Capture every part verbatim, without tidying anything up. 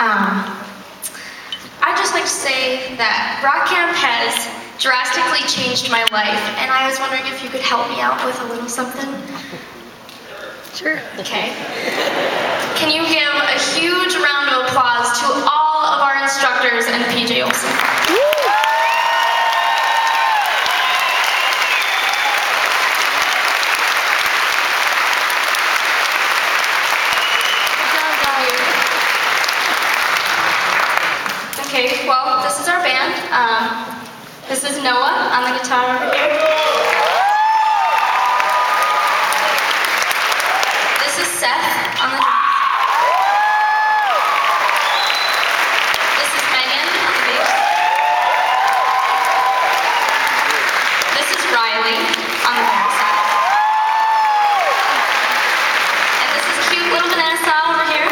Um, I'd just like to say that rock camp has drastically changed my life, and I was wondering if you could help me out with a little something. Sure. Okay. Can you give a huge round of applause to all of our instructors and P J Olsson? Okay, well, this is our band. Um, this is Noah on the guitar over here. This is Seth on the drums. This is Megan on the bass. This is Riley on the backside. And this is cute little Vanessa over here.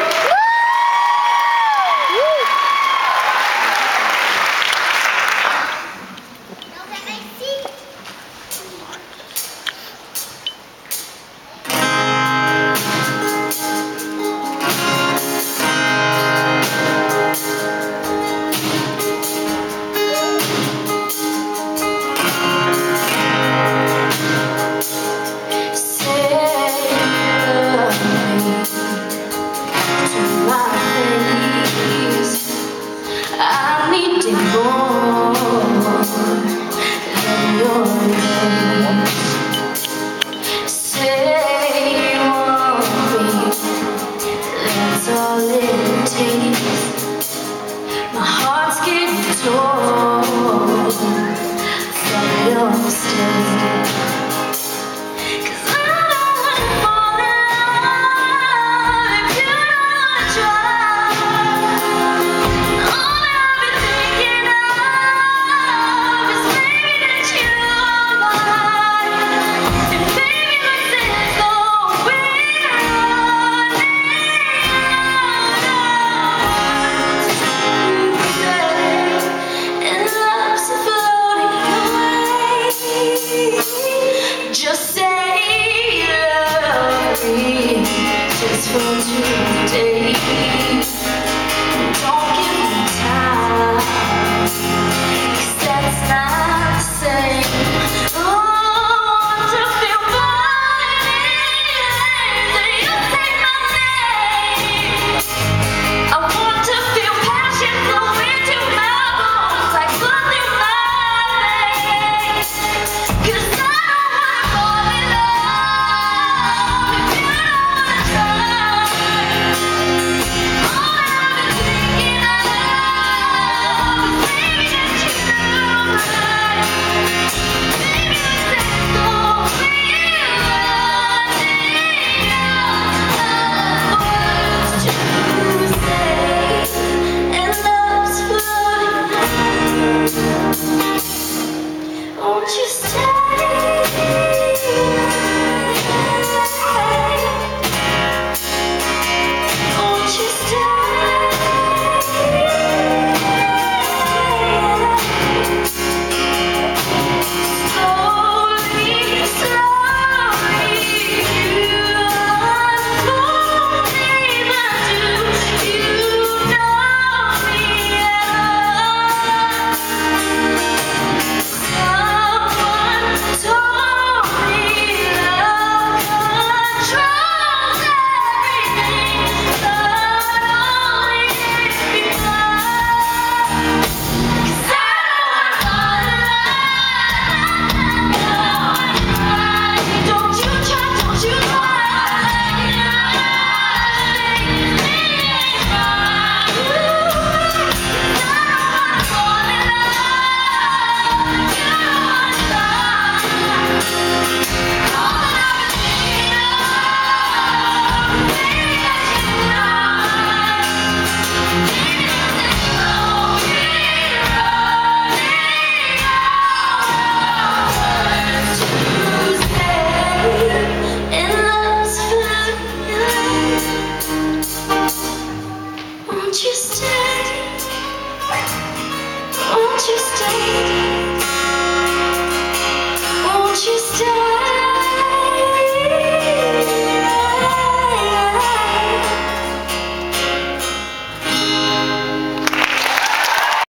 Won't you stay? Won't you stay?